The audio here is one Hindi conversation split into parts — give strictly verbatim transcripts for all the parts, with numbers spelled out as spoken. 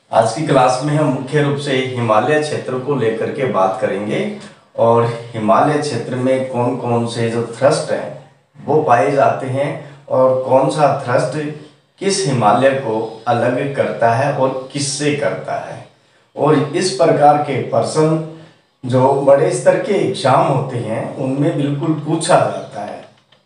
आज की क्लास में हम मुख्य रूप से हिमालय क्षेत्र को लेकर के बात करेंगे और हिमालय क्षेत्र में कौन कौन से जो थ्रस्ट हैं वो पाए जाते हैं और कौन सा थ्रस्ट किस हिमालय को अलग करता है और किससे करता है। और इस प्रकार के प्रश्न जो बड़े स्तर के एग्जाम होते हैं उनमें बिल्कुल पूछा जाता है।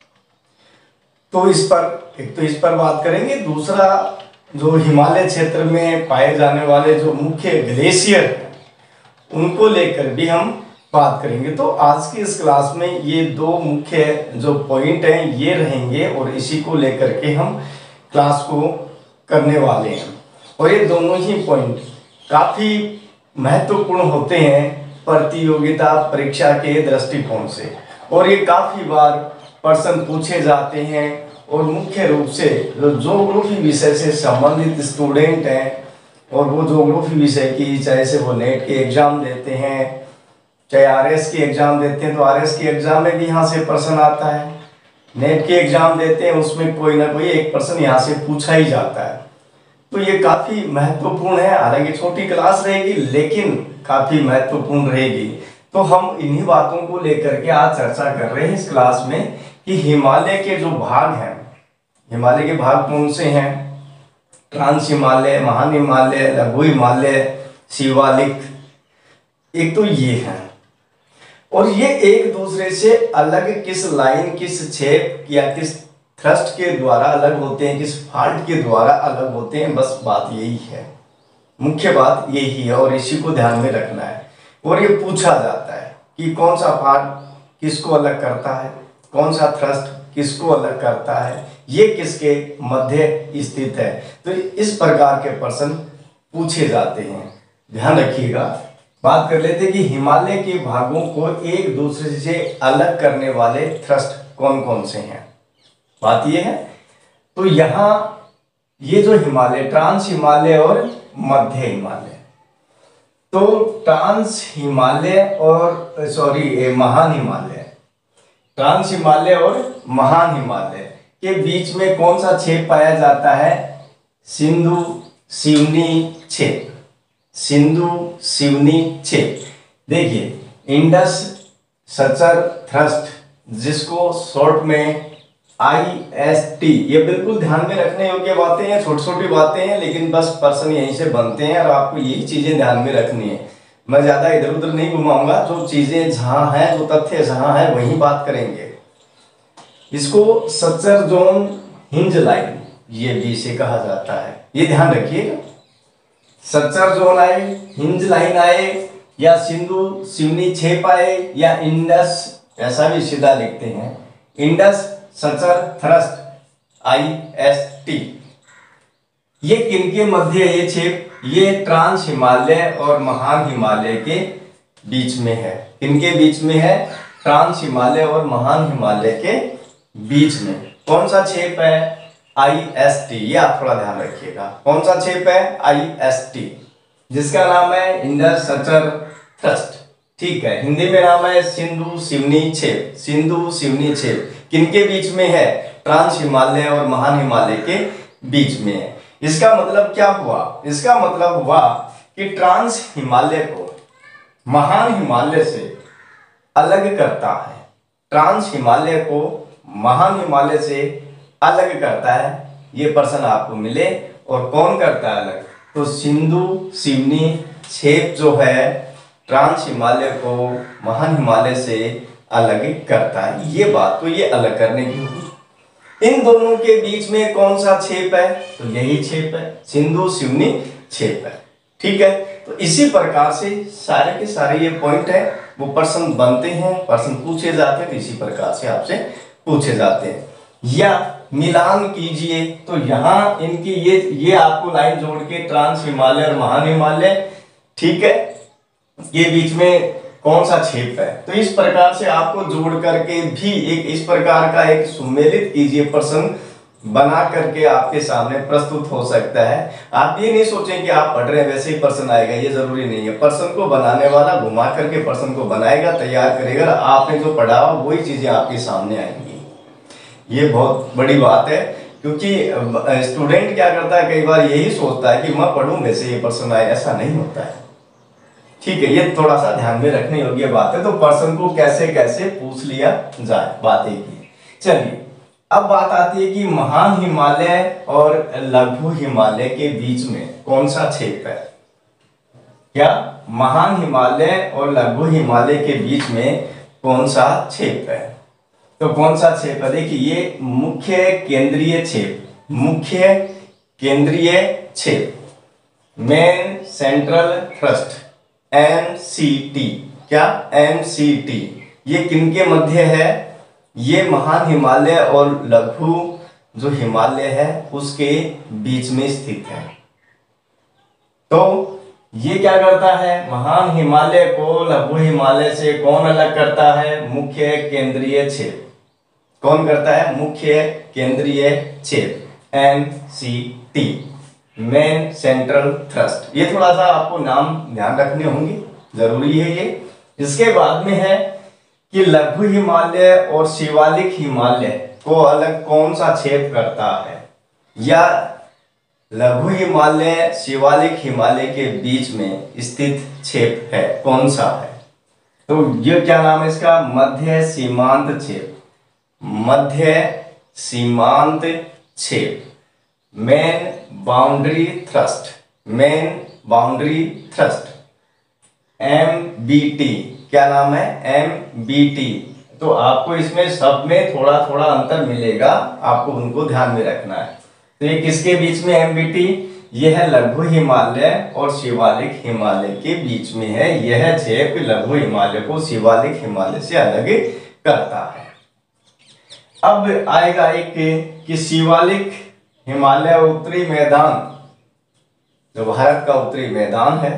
तो इस पर एक तो इस पर बात करेंगे, दूसरा जो हिमालय क्षेत्र में पाए जाने वाले जो मुख्य ग्लेशियर हैं उनको लेकर भी हम बात करेंगे। तो आज की इस क्लास में ये दो मुख्य जो पॉइंट हैं ये रहेंगे और इसी को लेकर के हम क्लास को करने वाले हैं। और ये दोनों ही पॉइंट काफ़ी महत्वपूर्ण होते हैं प्रतियोगिता परीक्षा के दृष्टिकोण से और ये काफ़ी बार प्रश्न पूछे जाते हैं। और मुख्य रूप से जो ज्योग्राफी विषय से संबंधित स्टूडेंट हैं और वो ज्योग्राफी विषय की चाहे से वो नेट के एग्ज़ाम देते हैं चाहे आरएस के एग्ज़ाम देते हैं, तो आरएस के एग्ज़ाम में भी यहाँ से प्रश्न आता है। नेट के एग्ज़ाम देते हैं उसमें कोई ना कोई एक प्रश्न यहाँ से पूछा ही जाता है। तो ये काफ़ी महत्वपूर्ण है, हालांकि छोटी क्लास रहेगी लेकिन काफ़ी महत्वपूर्ण रहेगी। तो हम इन्हीं बातों को लेकर के आज चर्चा कर रहे हैं इस क्लास में कि हिमालय के जो भाग हैं, हिमालय के भाग कौन से हैं, ट्रांस हिमालय, महान हिमालय, लघु हिमालय, शिवालिक, एक तो ये है। और ये एक दूसरे से अलग किस लाइन, किस छेद या किस थ्रस्ट के द्वारा अलग होते हैं, किस फॉल्ट के द्वारा अलग होते हैं, बस बात यही है, मुख्य बात यही है और इसी को ध्यान में रखना है। और ये पूछा जाता है कि कौन सा फॉल्ट किसको अलग करता है, कौन सा थ्रस्ट किसको अलग करता है, ये किसके मध्य स्थित है। तो इस प्रकार के प्रश्न पूछे जाते हैं, ध्यान रखिएगा। बात कर लेते हैं कि हिमालय के भागों को एक दूसरे से अलग करने वाले थ्रस्ट कौन कौन से हैं। बात ये है, तो यहाँ ये जो हिमालय, ट्रांस हिमालय और मध्य हिमालय, तो ट्रांस हिमालय और सॉरी महान हिमालय, ट्रांस हिमालय और महान हिमालय के बीच में कौन सा छेद पाया जाता है, सिंधु सिवनी छेद, सिंधु सिवनी छेद। देखिए इंडस सचर थ्रस्ट, जिसको शॉर्ट में आई एस टी, ये बिल्कुल ध्यान में रखने योग्य बातें हैं, छोटी छोटी बातें हैं लेकिन बस प्रश्न यहीं से बनते हैं और आपको यही चीजें ध्यान में रखनी है। मैं ज्यादा इधर उधर नहीं घुमाऊंगा, जो चीजें जहां हैं, जो तथ्य जहां है वहीं बात करेंगे। इसको सचर जोन हिंज लाइन ये भी इसे कहा जाता है, ये ध्यान रखिएगा। सचर जोन आए, हिंज लाइन आए या सिंधु सिवनी छेद आए या इंडस, ऐसा भी सीधा लिखते हैं, Indus suture thrust I S T, ये किनके मध्य ये छेद, ये ट्रांस हिमालय और महान हिमालय के बीच में है। किनके बीच में है, ट्रांस हिमालय और महान हिमालय के बीच में। कौन सा छेद है, आई एस टी, ये आप थोड़ा ध्यान रखिएगा। कौन सा छेद है, आई एस टी, जिसका नाम है इंडस सचर थ्रस्ट, ठीक है। हिंदी में नाम है सिंधु सिवनी छेद, सिंधु सिवनी छेद किनके बीच में है, ट्रांस हिमालय और महान हिमालय के बीच में है। इसका मतलब क्या हुआ, इसका मतलब हुआ कि ट्रांस हिमालय को महान हिमालय से अलग करता है, ट्रांस हिमालय को महान हिमालय से अलग करता है। ये प्रश्न आपको मिले और कौन करता है अलग, तो सिंधु सिवनी छेद जो है ट्रांस हिमालय को महान हिमालय से अलग करता है। ये बात तो ये अलग करने की होगी। इन दोनों के बीच में कौन सा छेद है, तो यही छेद है, सिंधु सिवनी छेद है, ठीक है। तो इसी प्रकार से सारे के सारे ये पॉइंट है वो प्रश्न बनते हैं, प्रश्न पूछे जाते हैं, तो इसी प्रकार से आपसे पूछे जाते हैं। या मिलान कीजिए, तो यहाँ इनकी ये ये आपको लाइन जोड़ के ट्रांस हिमालय और महान हिमालय, ठीक है, ये बीच में कौन सा छेद है। तो इस प्रकार से आपको जोड़ करके भी एक इस प्रकार का एक सुमेलित कीजिए, प्रश्न बना करके आपके सामने प्रस्तुत हो सकता है। आप ये नहीं सोचें कि आप पढ़ रहे हैं वैसे ही प्रश्न आएगा, ये जरूरी नहीं है। प्रश्न को बनाने वाला घुमा करके प्रश्न को बनाएगा, तैयार करेगा, आपने जो पढ़ा वही चीजें आपके सामने आएंगी। ये बहुत बड़ी बात है क्योंकि स्टूडेंट क्या करता है, कई बार यही सोचता है कि मैं पढ़ूं वैसे ये प्रश्न आए, ऐसा नहीं होता है। ठीक है, ये थोड़ा सा ध्यान में रखने योग्य बात है। तो प्रश्न को कैसे कैसे पूछ लिया जाए, बात एक ही। चलिए अब बात आती है कि महान हिमालय और लघु हिमालय के बीच में कौन सा क्षेत्र है। क्या महान हिमालय और लघु हिमालय के बीच में कौन सा क्षेत्र है? तो कौन सा क्षेत्र? देखिए ये मुख्य केंद्रीय क्षेत्र, मुख्य केंद्रीय क्षेत्र, main central thrust, M C T. क्या एम सी टी? ये किनके मध्य है? ये महान हिमालय और लघु जो हिमालय है उसके बीच में स्थित है। तो ये क्या करता है? महान हिमालय को लघु हिमालय से कौन अलग करता है? मुख्य केंद्रीय क्षेत्र। कौन करता है? मुख्य केंद्रीय क्षेत्र, M C T, main central thrust. ये थोड़ा सा आपको नाम ध्यान रखने होंगे, जरूरी है ये। इसके बाद में है कि लघु हिमालय और शिवालिक हिमालय को अलग कौन सा क्षेत्र करता है, या लघु हिमालय शिवालिक हिमालय के बीच में स्थित क्षेत्र है, कौन सा है? तो ये क्या नाम है इसका? मध्य सीमांत क्षेत्र, मध्य सीमांत क्षेत्र, main boundary thrust, main boundary thrust, M B T. क्या नाम है? M B T. तो आपको इसमें सब में थोड़ा थोड़ा अंतर मिलेगा, आपको उनको ध्यान में रखना है। तो ये किसके बीच में एम बी टी? यह है लघु हिमालय और शिवालिक हिमालय के बीच में है। यह क्षेत्र लघु हिमालय को शिवालिक हिमालय से अलग करता है। अब आएगा एक कि शिवालिक हिमालय उत्तरी मैदान, जो भारत का उत्तरी मैदान है,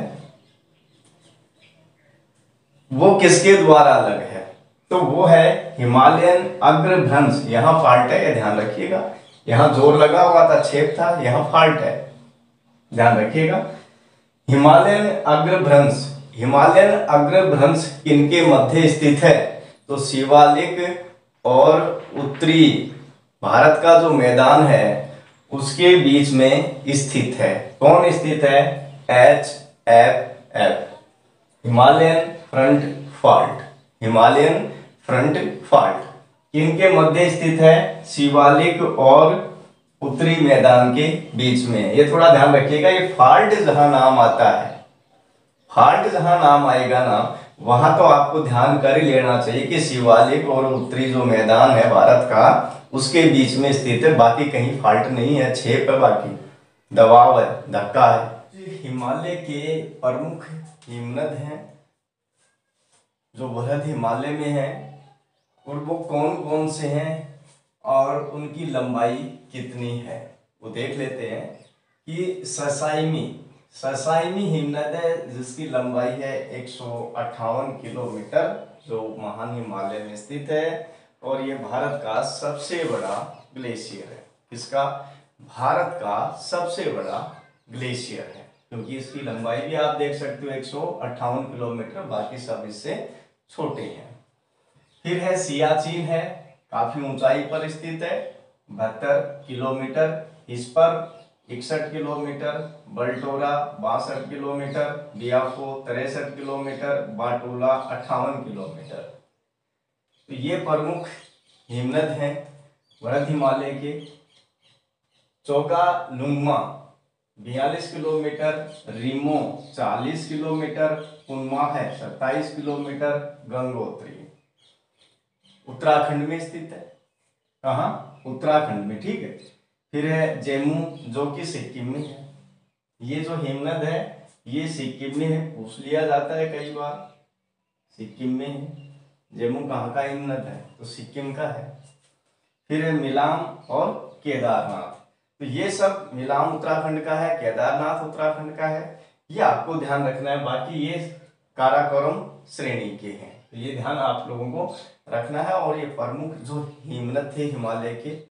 वो किसके द्वारा अलग है? तो वो है हिमालयन अग्रभ्रंश। यहां फाल्ट है, ध्यान रखिएगा। यहां जोर लगा हुआ था, छेद था, यहां फाल्ट है, ध्यान रखिएगा। हिमालयन अग्रभ्रंश, हिमालयन अग्रभ्रंश किनके मध्य स्थित है? तो शिवालिक और उत्तरी भारत का जो मैदान है उसके बीच में स्थित है। कौन स्थित है? H F F, Himalayan front fault, Himalayan front fault किनके मध्य स्थित है? शिवालिक और उत्तरी मैदान के बीच में। ये थोड़ा ध्यान रखिएगा, ये फॉल्ट जहां नाम आता है, फॉल्ट जहां नाम आएगा ना, वहां तो आपको ध्यान कर ही लेना चाहिए कि शिवालिक और उत्तरी जो मैदान है भारत का उसके बीच में स्थित है। बाकी कहीं फॉल्ट नहीं है, छेप है, बाकी दबाव है, धक्का है। हिमालय के प्रमुख हिमनद हैं जो वृहद हिमालय में है, और वो कौन कौन से हैं और उनकी लंबाई कितनी है वो देख लेते हैं। कि ससाइमी, ससाइमी हिमनद है जिसकी लंबाई है एक सौ अट्ठावन किलोमीटर, जो महान हिमालय में स्थित है, और ये भारत का सबसे बड़ा ग्लेशियर है। किसका? भारत का सबसे बड़ा ग्लेशियर है, क्योंकि इसकी लंबाई भी आप देख सकते हो एक सौ अट्ठावन किलोमीटर, बाकी सब इससे छोटे हैं। फिर है सियाचिन, है काफी ऊंचाई पर स्थित है, बहत्तर किलोमीटर। इस पर इकसठ किलोमीटर, बल्टोरा बासठ किलोमीटर, बियाफो तिरसठ किलोमीटर, बाटोला अट्ठावन किलोमीटर। तो ये प्रमुख हिमनद हैं वृहद हिमालय के। चोगा लुंगमा बयालीस किलोमीटर, रीमो चालीस किलोमीटर, कुनमा है सत्ताईस किलोमीटर, गंगोत्री उत्तराखंड में स्थित है। कहाँ? उत्तराखंड में, ठीक है। फिर है जेमू जो कि सिक्किम में है। ये जो हिमनद है ये सिक्किम में है, पूछ लिया जाता है कई बार, सिक्किम में है। जेमू कहाँ का हिमनद है? तो सिक्किम का है। फिर है मिलाम और केदारनाथ। तो ये सब, मिलाम उत्तराखंड का है, केदारनाथ उत्तराखंड का है, ये आपको ध्यान रखना है। बाकी ये काराकोरम श्रेणी के हैं, तो ये ध्यान आप लोगों को रखना है। और ये प्रमुख जो हिमनद थे हिमालय के